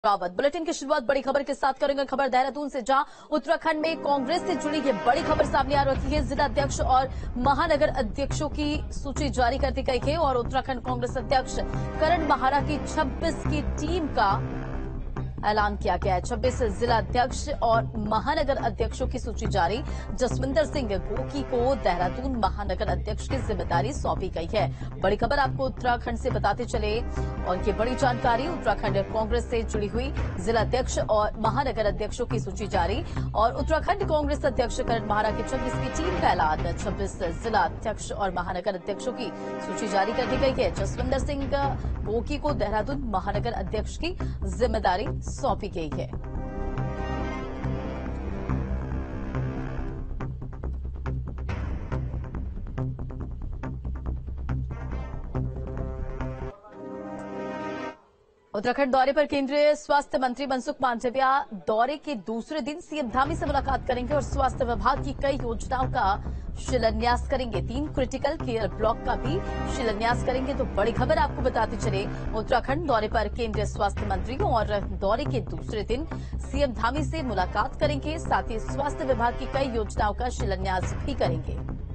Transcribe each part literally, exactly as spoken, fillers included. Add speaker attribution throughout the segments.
Speaker 1: Rawat. Bulletin की शुरुआत बड़ी खबर के साथ करेंगे। खबर देहरादून से, जहां उत्तराखंड में कांग्रेस से जुड़ी ये बड़ी खबर सामने आ रही है। जिला अध्यक्ष और महानगर अध्यक्षों की सूची जारी कर दी गई है और उत्तराखंड कांग्रेस अध्यक्ष करण महारा की छब्बीस की टीम का ऐलान किया गया है। छब्बीस जिला अध्यक्ष और महानगर अध्यक्षों की सूची जारी। जसविंदर सिंह गोकी को देहरादून महानगर अध्यक्ष की जिम्मेदारी सौंपी गई है। बड़ी खबर आपको उत्तराखंड से बताते चले और ये बड़ी जानकारी। उत्तराखंड कांग्रेस से जुड़ी हुई जिला अध्यक्ष और महानगर अध्यक्षों की सूची जारी और उत्तराखंड कांग्रेस अध्यक्ष करण महारा की छब्बीस की टीम का ऐलान। छब्बीस जिला अध्यक्ष और महानगर अध्यक्षों की सूची जारी कर दी गई है। जसविंदर सिंह गोकी को देहरादून महानगर अध्यक्ष की जिम्मेदारी सौंपी गई है। उत्तराखंड दौरे पर केंद्रीय स्वास्थ्य मंत्री मनसुख मांडविया दौरे के दूसरे दिन सीएम धामी से मुलाकात करेंगे और स्वास्थ्य विभाग की कई योजनाओं का शिलान्यास करेंगे। तीन क्रिटिकल केयर ब्लॉक का भी शिलान्यास करेंगे। तो बड़ी खबर आपको बताते चले, उत्तराखंड दौरे पर केंद्रीय स्वास्थ्य मंत्री और दौरे के दूसरे दिन सीएम धामी से मुलाकात करेंगे। साथ ही स्वास्थ्य विभाग की कई योजनाओं का शिलान्यास भी करेंगे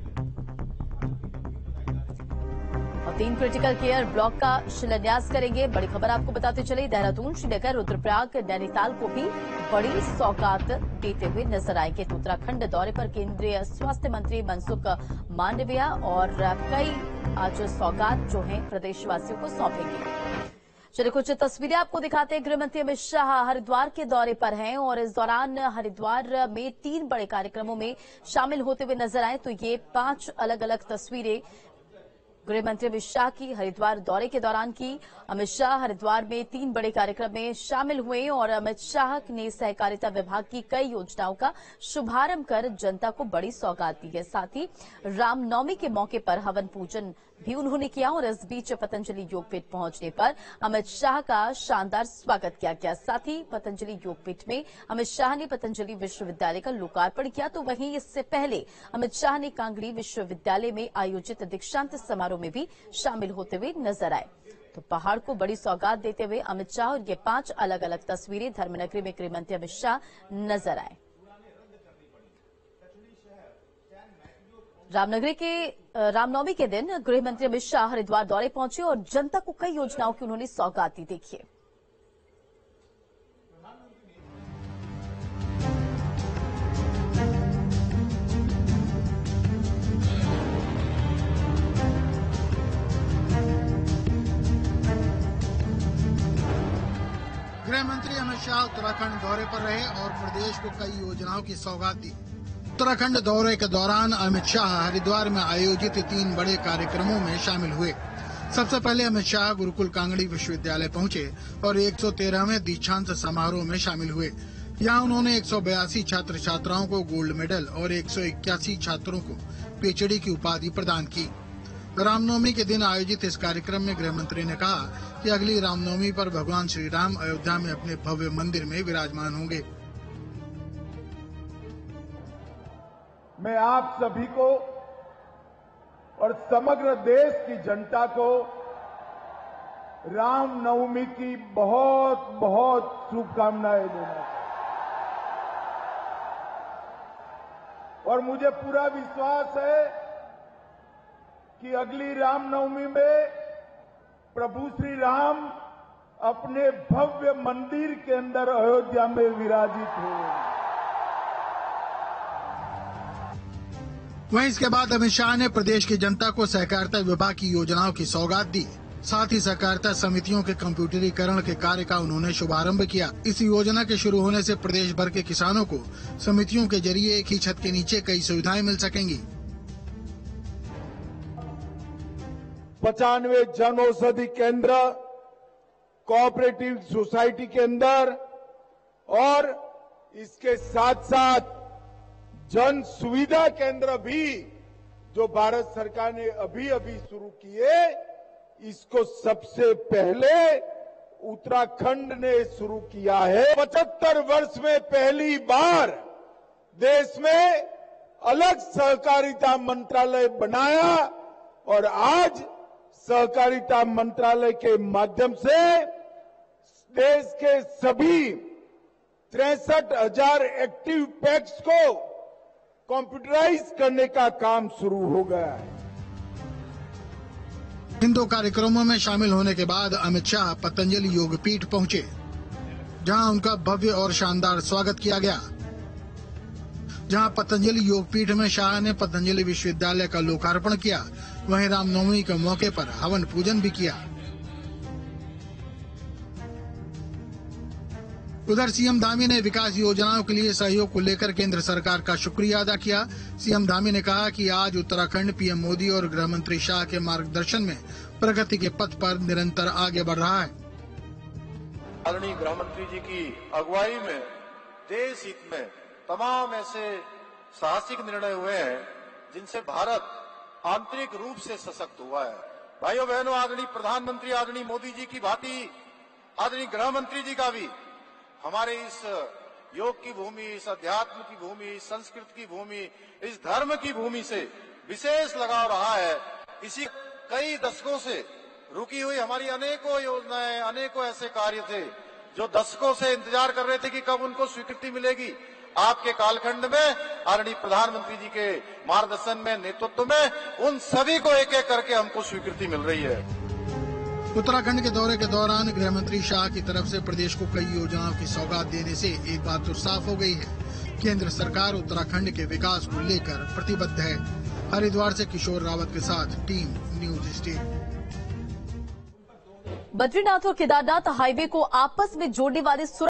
Speaker 1: और तीन क्रिटिकल केयर ब्लॉक का शिलान्यास करेंगे। बड़ी खबर आपको बताते चले, देहरादून, श्रीनगर, रुद्रप्रयाग, नैनीताल को भी बड़ी सौगात देते हुए नजर आएंगे। तो उत्तराखंड दौरे पर केंद्रीय स्वास्थ्य मंत्री मनसुख मांडविया और कई आज सौगात जो हैं प्रदेशवासियों को सौंपेंगे। चलिए कुछ तस्वीरें आपको दिखाते हैं। गृहमंत्री अमित शाह हरिद्वार के दौरे पर हैं और इस दौरान हरिद्वार में तीन बड़े कार्यक्रमों में शामिल होते हुए नजर आए। तो ये पांच अलग अलग तस्वीरें गृहमंत्री अमित शाह की हरिद्वार दौरे के दौरान की। अमित शाह हरिद्वार में तीन बड़े कार्यक्रम में शामिल हुए और अमित शाह ने सहकारिता विभाग की कई योजनाओं का शुभारंभ कर जनता को बड़ी सौगात दी है। साथ ही रामनवमी के मौके पर हवन पूजन भी उन्होंने किया और इस बीच पतंजलि योगपीठ पहुंचने पर अमित शाह का शानदार स्वागत किया गया। साथ ही पतंजलि योगपीठ में अमित शाह ने पतंजलि विश्वविद्यालय का लोकार्पण किया। तो वहीं इससे पहले अमित शाह ने कांगड़ी विश्वविद्यालय में आयोजित दीक्षांत समारोह में भी शामिल होते हुए नजर आए। तो पहाड़ को बड़ी सौगात देते हुए अमित शाह और ये पांच अलग अलग तस्वीरें धर्मनगरी में गृहमंत्री अमित शाह नजर आए। रामनगरी के रामनवमी के दिन गृहमंत्री अमित शाह हरिद्वार दौरे पहुंचे और जनता को कई योजनाओं की उन्होंने सौगात दी। देखिए,
Speaker 2: गृहमंत्री अमित शाह उत्तराखंड दौरे पर रहे और प्रदेश को कई योजनाओं की सौगात दी। उत्तराखंड दौरे के दौरान अमित शाह हरिद्वार में आयोजित तीन बड़े कार्यक्रमों में शामिल हुए। सबसे पहले अमित शाह गुरुकुल कांगड़ी विश्वविद्यालय पहुंचे और एक सौ तेरहवें दीक्षांत समारोह में शामिल हुए। यहां उन्होंने एक सौ बयासी छात्र छात्राओं को गोल्ड मेडल और एक सौ इक्यासी छात्रों को पीएचडी की उपाधि प्रदान की। रामनवमी के दिन आयोजित इस कार्यक्रम में गृहमंत्री ने कहा कि अगली रामनवमी पर भगवान श्री राम अयोध्या में अपने भव्य मंदिर में विराजमान होंगे।
Speaker 3: मैं आप सभी को और समग्र देश की जनता को रामनवमी की बहुत बहुत शुभकामनाएं देना और मुझे पूरा विश्वास है कि अगली रामनवमी में प्रभु श्री राम अपने भव्य मंदिर के अंदर अयोध्या में विराजित होंगे।
Speaker 2: वहीं इसके बाद अमित शाह ने प्रदेश की जनता को सहकारिता विभाग की योजनाओं की सौगात दी। साथ ही सहकारिता समितियों के कंप्यूटरीकरण के कार्य का उन्होंने शुभारंभ किया। इस योजना के शुरू होने से प्रदेश भर के किसानों को समितियों के जरिए एक ही छत के नीचे कई सुविधाएं मिल सकेंगी।
Speaker 3: पचानवे जन औषधि केंद्र कोऑपरेटिव सोसाइटी के अंदर और इसके साथ साथ जन सुविधा केंद्र भी जो भारत सरकार ने अभी अभी शुरू किए, इसको सबसे पहले उत्तराखंड ने शुरू किया है। पचहत्तर वर्ष में पहली बार देश में अलग सहकारिता मंत्रालय बनाया और आज सहकारिता मंत्रालय के माध्यम से देश के सभी तिरसठ हजार एक्टिव पैक्स को कंप्यूटराइज करने का काम शुरू हो गया है।
Speaker 2: इन दो कार्यक्रमों में शामिल होने के बाद अमित शाह पतंजलि योगपीठ पहुंचे, जहां उनका भव्य और शानदार स्वागत किया गया। जहां पतंजलि योगपीठ में शाह ने पतंजलि विश्वविद्यालय का लोकार्पण किया, वहीं रामनवमी के मौके पर हवन पूजन भी किया। उधर सीएम धामी ने विकास योजनाओं के लिए सहयोग को लेकर केंद्र सरकार का शुक्रिया अदा किया। सीएम धामी ने कहा कि आज उत्तराखंड पीएम मोदी और गृह मंत्री शाह के मार्गदर्शन में प्रगति के पथ पर निरंतर आगे बढ़ रहा है।
Speaker 4: आदरणीय गृह मंत्री जी की अगुवाई में देश हित में तमाम ऐसे साहसिक निर्णय हुए हैं जिनसे भारत आंतरिक रूप से सशक्त हुआ है। भाइयों बहनों, आदरणीय प्रधानमंत्री आदरणीय मोदी जी की भांति आदरणीय गृह मंत्री जी का भी हमारे इस योग की भूमि, इस अध्यात्म की भूमि, इस संस्कृत की भूमि, इस धर्म की भूमि से विशेष लगाव रहा है। इसी कई दशकों से रुकी हुई हमारी अनेकों योजनाएं, अनेकों ऐसे कार्य थे जो दशकों से इंतजार कर रहे थे कि कब उनको स्वीकृति मिलेगी। आपके कालखंड में आदरणीय प्रधानमंत्री जी के मार्गदर्शन में, नेतृत्व में उन सभी को एक एक करके हमको स्वीकृति मिल रही है।
Speaker 2: उत्तराखंड के दौरे के दौरान गृह मंत्री शाह की तरफ से प्रदेश को कई योजनाओं की सौगात देने से एक बात तो साफ हो गई है, केंद्र सरकार उत्तराखंड के विकास को लेकर प्रतिबद्ध है। हरिद्वार से किशोर रावत के साथ टीम न्यूज स्टेट।
Speaker 1: बद्रीनाथ और केदारनाथ हाईवे को आपस में जोड़ने वाले